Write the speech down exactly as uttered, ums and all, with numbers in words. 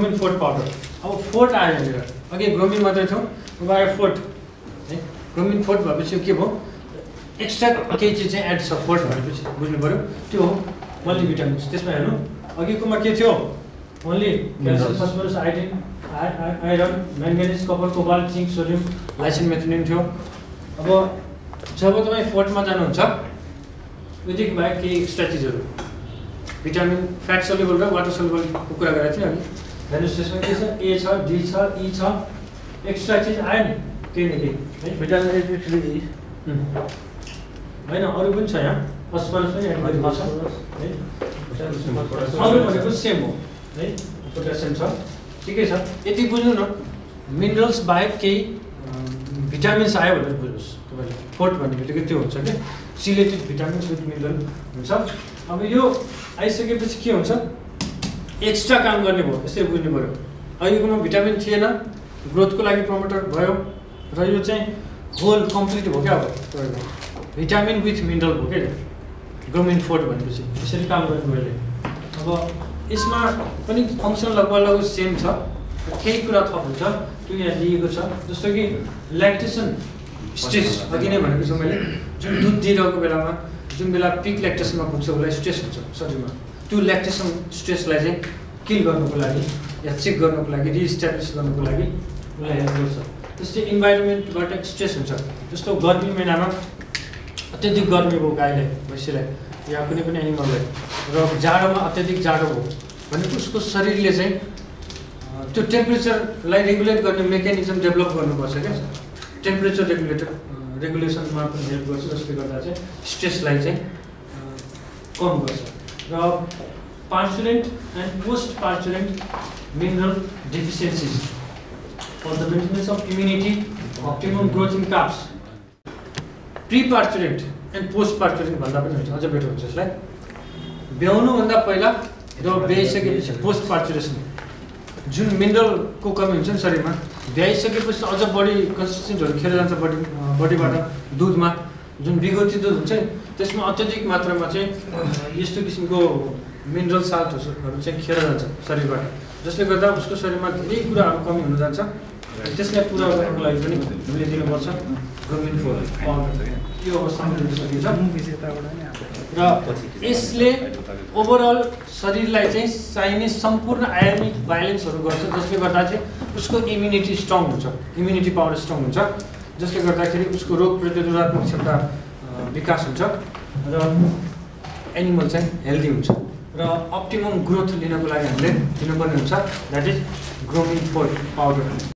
ग्रोमिन forte powder. अब forte आयो यहाँनिर, अघि ग्रोमिन मात्रै थियो, अब आयो फोर्ट है। ग्रोमिन फोर्ट भएपछि के भयो, एक्स्ट्रा केही चिज चाहिँ एड छ फोर्ट भनेपछि बुझ्नु पऱ्यो, त्यो हो मल्टिभिटामिन्स। त्यसमा हेर्नु अघिकोमा के थियो, only calcium phosphorus iodine iron manganese copper cobalt zinc sodium lysine methionine थियो। अब जब तपाईँ फोर्टमा जानुहुन्छ उदेखि बाहेक केही एक्स्ट्रा चिजहरू भिटामिन फ्याट सोल्युबल र वाटर सोल्युबलको कुरा गरेको थिएँ अघि। हेर्नुहोस् त्यसमा के छ, ए छ, डी छ, ई छ, एक्स्ट्रा चिज आयो नि केही न केही है। भिटामिन ए होइन अरू पनि छ यहाँ, फस्फरस पनि एड गरिएको छ है। अरू भनेको सेम हो है, पोटासियम छ, ठिकै छ। यति बुझ्नु न, मिनरल्स बाहेक केही भिटामिन्स आयो भनेर बुझ्नुहोस् तपाईँले। फोर्ट भन्ने बित्तिकै त्यो हुन्छ कि सिलेटेड भिटामिन्स विथ मिनरल हुन्छ। अब यो आइसकेपछि के हुन्छ, एक्स्ट्रा काम गर्ने भयो, यसरी बुझ्नु पऱ्यो। अहिलेकोमा भिटामिन थिएन, ग्रोथको लागि प्रमोटर भयो र यो चाहिँ होल कम्प्लिट भयो क्या। अब तपाईँको भिटामिन विथ मिनरल भयो क्या ग्रोमिन फोर्ट भनेपछि, यसरी काम गर्नु मैले। अब यसमा पनि फङ्सन लगभग लगभग सेम छ, केही कुरा थप हुन्छ त्यो यहाँ दिएको छ। जस्तो कि ल्याक्टेसन स्ट्रेस, अघि नै भनेको छु मैले, जुन दुध दिइरहेको बेलामा जुन बेला पिक ल्याक्टेसनमा पुग्छ उसलाई स्ट्रेस हुन्छ शरीरमा, त्यो ल्याक्टेसन स्ट्रेसलाई चाहिँ किल गर्नुको लागि या चेक गर्नुको लागि, रिइस्टाब्लिस गर्नुको लागि उसलाई हेल्प गर्छ। त्यस्तै इन्भाइरोमेन्टबाट स्ट्रेस हुन्छ, जस्तो गर्मी महिनामा अत्यधिक गर्मी भयो गाईलाई, भैँसीलाई या कुनै पनि एनिमललाई, र जाडोमा अत्यधिक जाडो भयो भने उसको शरीरले चाहिँ त्यो टेम्परेचरलाई रेगुलेट गर्ने मेकानिजम डेभलप गर्नुपर्छ क्या। टेम्परेचर रेगुलेटर रेगुलेसनमा पनि हेल्प गर्छ, जसले गर्दा चाहिँ स्ट्रेसलाई चाहिँ कम गर्छ। र parturient and post parturient mineral deficiencies for the maintenance of immunity, optimum growth in calves. Pre parturient and post parturient भन्दा पनि हुन्छ, अझ बेटर हुन्छ यसलाई। ब्याउनुभन्दा पहिला र ब्याइसकेपछि पोस्ट पार्चुरेसन, जुन मिनरलको कमी हुन्छ नि शरीरमा, ब्याइसकेपछि अझ बढी कन्सिस्टेन्टहरू खेर जान्छ बडी बडीबाट, दुधमा जुन विगोती दुध हुन्छ नि त्यसमा अत्यधिक मात्रामा चाहिँ यस्तो किसिमको मिनरल साल्टहरू चाहिँ खेर जान्छ शरीरबाट, जसले गर्दा उसको शरीरमा धेरै कुराहरू कमी हुन जान्छ। त्यसलाई पुरा गर्नको लागि पनि हामीले दिनुपर्छ ग्रोमिन फोर्ट पाउडर। यो अवस्थामा दिन सकिन्छ र यसले ओभरअल शरीरलाई चाहिँ चाहिने सम्पूर्ण आयनिक भाइलेन्सहरू गर्छ, जसले गर्दा चाहिँ उसको इम्युनिटी स्ट्रङ हुन्छ, इम्युनिटी पावर स्ट्रङ हुन्छ, जसले गर्दाखेरि उसको रोग प्रतिरोधात्मक क्षमता विकास हुन्छ र एनिमल चाहिँ हेल्दी हुन्छ र अप्टिमम ग्रोथ लिनको लागि हामीले दिनुपर्ने हुन्छ। That is Gromin forte powder.